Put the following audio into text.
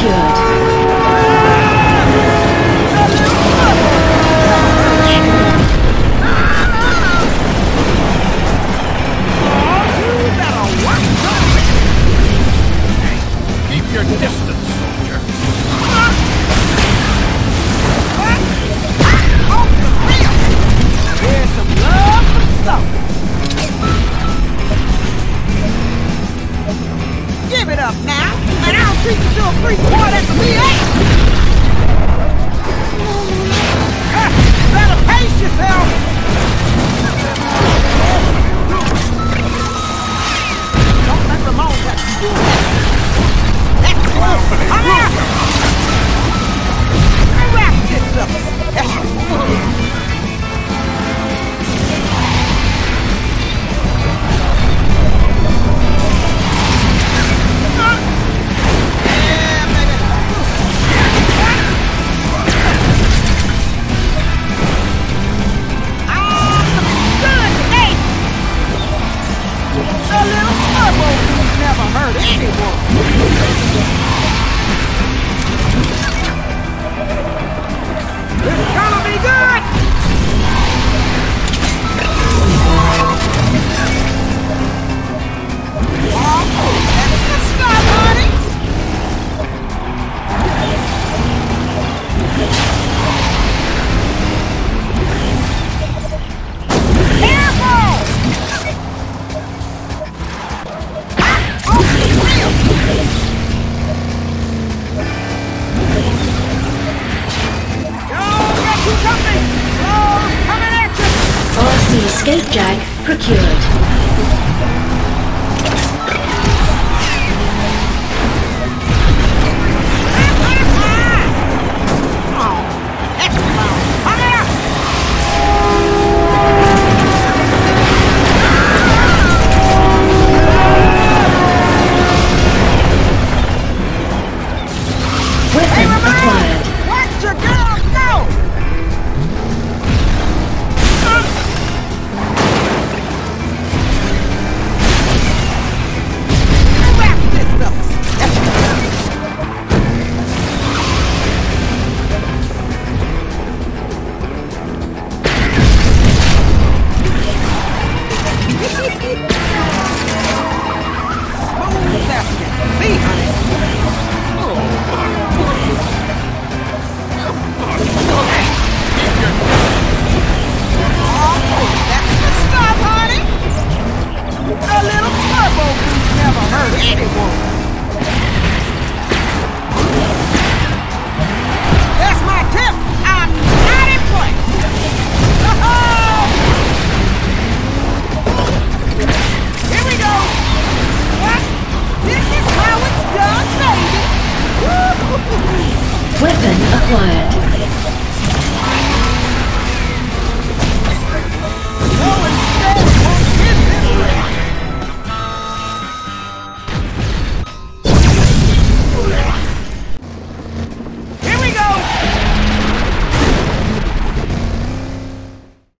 procured. Keep your distance, soldier. Here's some love for some. Give it up now, and I'll treat you to a free quart at the VA. Better pace yourself. Don't let Ramon touch you, boy. Come here! Wrap this up. A little turbo never hurt anyone. It's gonna be good! Oh, that's the stuff, honey! Careful! RC escape jag procured. Weapon acquired. Watch your girl go! Wrap this up. Smooth after me, honey. That's the stuff, honey! A little turbo boost never hurt anyone. That's my tip. I'm not impressed. Here we go. What? This is how it's done, baby. Weapon acquired.